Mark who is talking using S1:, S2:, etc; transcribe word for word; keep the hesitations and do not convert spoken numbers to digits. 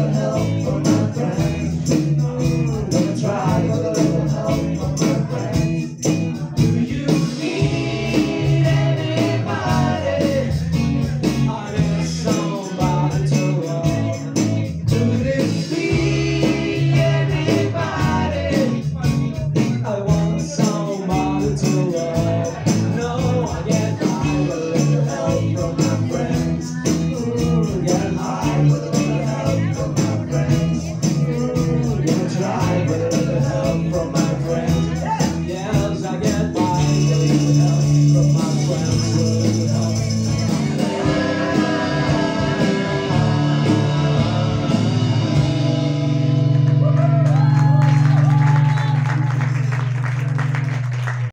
S1: help from my friends. Gonna try for a little help from my friends. Do you need anybody? Are there somebody to love? Could it be anybody? I want somebody to love. No, I get by with a little help from my